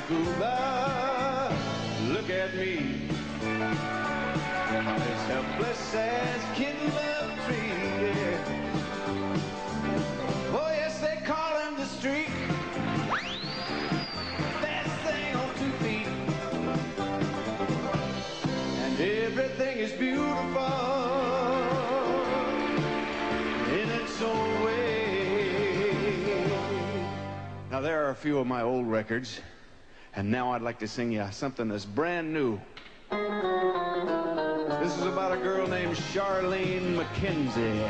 Pascagoula. Look at me, as helpless as Kid Love Tree. Yeah. Oh yes, they call him the Streak. Best thing on 2 feet, and everything is beautiful in its own way. Now there are a few of my old records, and now I'd like to sing you something that's brand new. This is about a girl named Charlene McKenzie.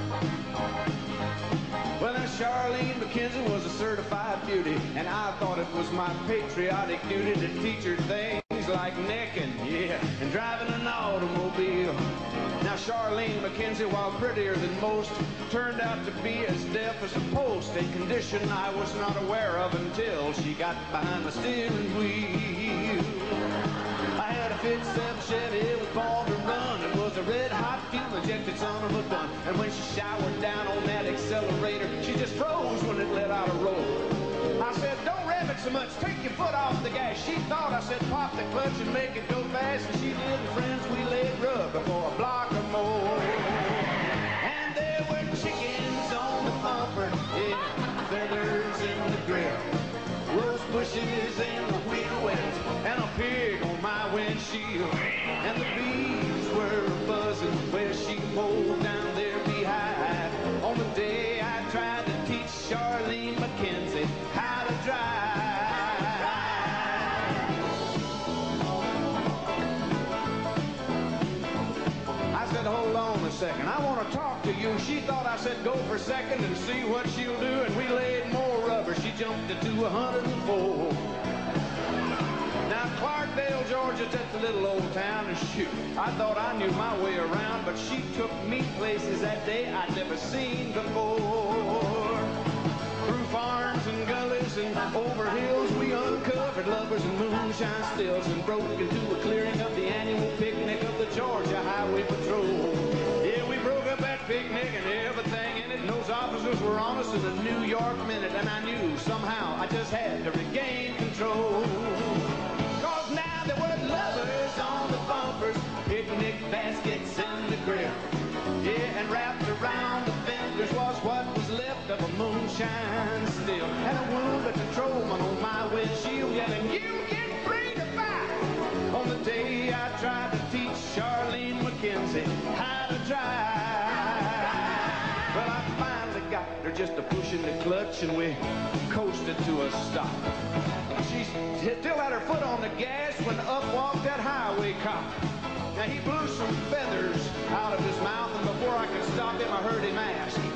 Well, now Charlene McKenzie was a certified beauty, and I thought it was my patriotic duty to teach her things like necking, yeah, and driving an automobile. Now Charlene McKenzie, while prettier than most, turned out to be as deaf as a post, a condition I was not aware of until she got behind the steering wheel. I had a 57 Chevy, it was born to run. It was a red-hot fuel-injected son of a gun. And when she showered down on that accelerator, she just froze when it let out a roll. I said, don't rev it so much, take your foot off the gas. She thought I said, pop the clutch and make it go fast. And she did, and friends, we laid rub before a block or more. And there were chickens on the bumper, yeah, feathers in the grill, rose bushes in the wheel wells, and a pig on my windshield. And the bees were buzzing where she mowed down their beehive on the day I tried to teach Charlene McKenzie how to drive. I said, hold on a second, I want to talk to you. She thought I said go for second and see what she'll do, and we laid more rubber. She jumped it to 104. Now Clarkdale, Georgia, just a little old town, and shoot, I thought I knew my way around, but she took me places that day I'd never seen before. Through farms and gullies and over hills, we uncovered lovers and moonshine stills, and broke into a clearing of the annual picnic of the Georgia Highway Patrol. Yeah, we broke up that picnic and everything in it, and those officers were on us in a New York minute, and I knew somehow I just had to regain control. Cause now there were lovers on the bumpers, picnic baskets in the grill, yeah, and wrapped around the fenders was what was left of a moonshine still, and a wounded patrolman on my windshield yelling, you get free to fight. On the day I tried to teach Charlene McKenzie how to drive. Well, I finally got her just a pushing the clutch, and we coasted to a stop. She still had her foot on the gas when up walked that highway cop. Now he blew some feathers out of his mouth, and before I could stop him, I heard him ask,